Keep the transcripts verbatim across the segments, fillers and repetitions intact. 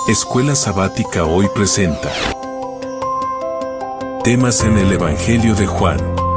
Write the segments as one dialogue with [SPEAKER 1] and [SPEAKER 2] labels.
[SPEAKER 1] Escuela Sabática hoy presenta Temas en el Evangelio de Juan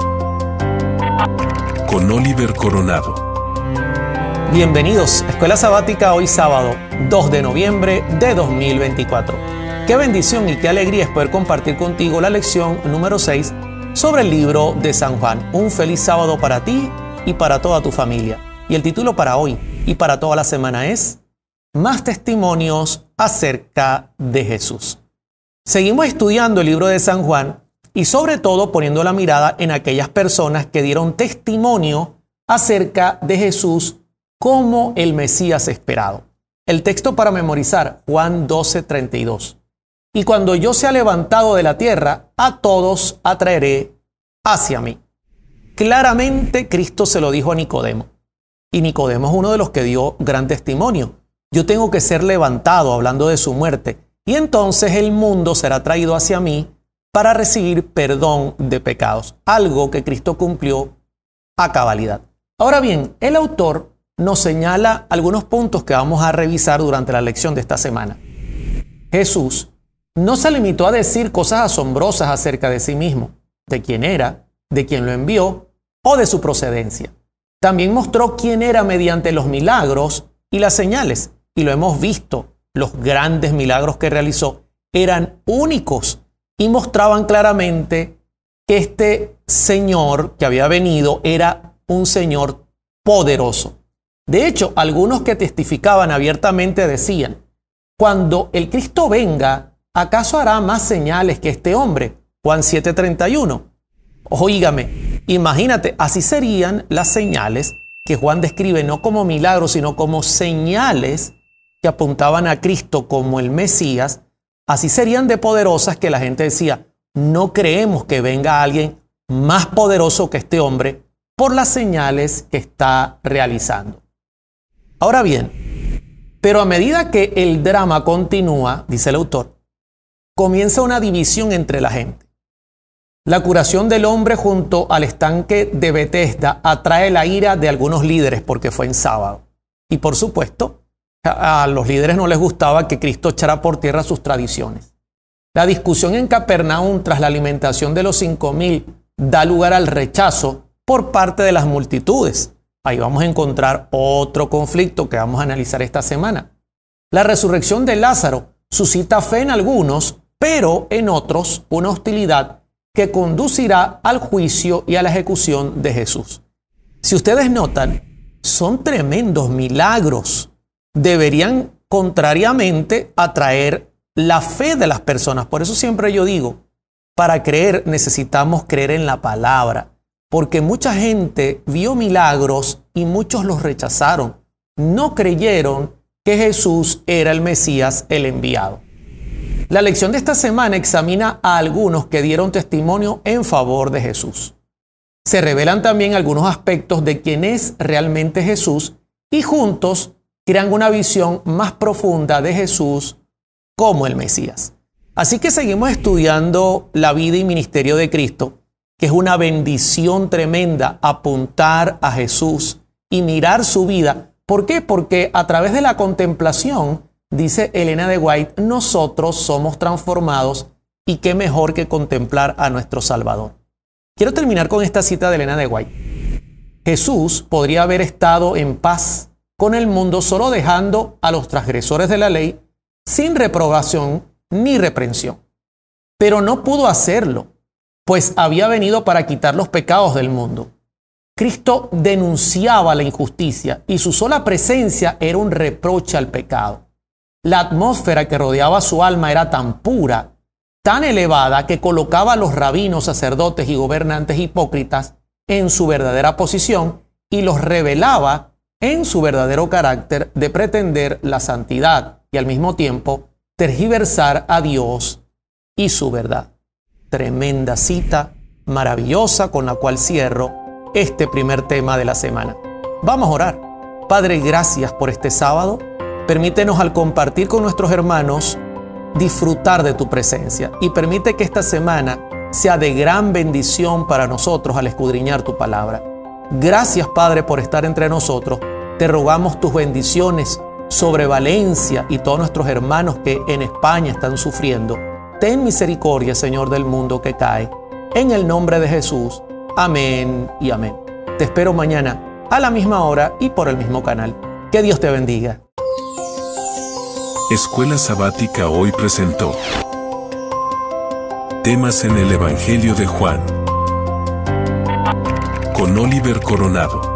[SPEAKER 1] con Oliver Coronado.
[SPEAKER 2] Bienvenidos a Escuela Sabática hoy sábado dos de noviembre de dos mil veinticuatro. Qué bendición y qué alegría es poder compartir contigo la lección número seis sobre el libro de San Juan. Un feliz sábado para ti y para toda tu familia. Y el título para hoy y para toda la semana es Más testimonios acerca de Jesús. Seguimos estudiando el libro de San Juan y sobre todo poniendo la mirada en aquellas personas que dieron testimonio acerca de Jesús como el Mesías esperado. El texto para memorizar, Juan doce, treinta y dos. Y cuando yo sea levantado de la tierra, a todos atraeré hacia mí. Claramente Cristo se lo dijo a Nicodemo. Y Nicodemo es uno de los que dio gran testimonio. Yo tengo que ser levantado, hablando de su muerte, y entonces el mundo será traído hacia mí para recibir perdón de pecados, algo que Cristo cumplió a cabalidad. Ahora bien, el autor nos señala algunos puntos que vamos a revisar durante la lección de esta semana. Jesús no se limitó a decir cosas asombrosas acerca de sí mismo, de quién era, de quién lo envió o de su procedencia. También mostró quién era mediante los milagros y las señales. Y lo hemos visto, los grandes milagros que realizó eran únicos y mostraban claramente que este Señor que había venido era un Señor poderoso. De hecho, algunos que testificaban abiertamente decían, cuando el Cristo venga, ¿acaso hará más señales que este hombre? Juan siete, treinta y uno. Óigame, imagínate, así serían las señales que Juan describe no como milagros, sino como señales que apuntaban a Cristo como el Mesías. Así serían de poderosas que la gente decía, no creemos que venga alguien más poderoso que este hombre por las señales que está realizando. Ahora bien, pero a medida que el drama continúa, dice el autor, comienza una división entre la gente. La curación del hombre junto al estanque de Betesda atrae la ira de algunos líderes porque fue en sábado. Y por supuesto, a los líderes no les gustaba que Cristo echara por tierra sus tradiciones. La discusión en Capernaum tras la alimentación de los cinco mil da lugar al rechazo por parte de las multitudes. Ahí vamos a encontrar otro conflicto que vamos a analizar esta semana. La resurrección de Lázaro suscita fe en algunos, pero en otros una hostilidad que conducirá al juicio y a la ejecución de Jesús. Si ustedes notan, son tremendos milagros. Deberían contrariamente atraer la fe de las personas. Por eso siempre yo digo, para creer necesitamos creer en la palabra, porque mucha gente vio milagros y muchos los rechazaron. No creyeron que Jesús era el Mesías, el enviado. La lección de esta semana examina a algunos que dieron testimonio en favor de Jesús. Se revelan también algunos aspectos de quién es realmente Jesús y juntos crean una visión más profunda de Jesús como el Mesías. Así que seguimos estudiando la vida y ministerio de Cristo, que es una bendición tremenda apuntar a Jesús y mirar su vida. ¿Por qué? Porque a través de la contemplación, dice Elena de White, nosotros somos transformados y qué mejor que contemplar a nuestro Salvador. Quiero terminar con esta cita de Elena de White. Jesús podría haber estado en paz con el mundo solo dejando a los transgresores de la ley sin reprobación ni reprensión. Pero no pudo hacerlo, pues había venido para quitar los pecados del mundo. Cristo denunciaba la injusticia y su sola presencia era un reproche al pecado. La atmósfera que rodeaba su alma era tan pura, tan elevada, que colocaba a los rabinos, sacerdotes y gobernantes hipócritas en su verdadera posición y los revelaba en su verdadero carácter de pretender la santidad y al mismo tiempo tergiversar a Dios y su verdad. Tremenda cita, maravillosa, con la cual cierro este primer tema de la semana. Vamos a orar. Padre, gracias por este sábado. Permítenos al compartir con nuestros hermanos disfrutar de tu presencia y permite que esta semana sea de gran bendición para nosotros al escudriñar tu palabra. Gracias, Padre, por estar entre nosotros. Te rogamos tus bendiciones sobre Valencia y todos nuestros hermanos que en España están sufriendo. Ten misericordia, Señor, del mundo que cae. En el nombre de Jesús. Amén y amén. Te espero mañana a la misma hora y por el mismo canal. Que Dios te bendiga.
[SPEAKER 1] Escuela Sabática hoy presentó Temas en el Evangelio de Juan con Oliver Coronado.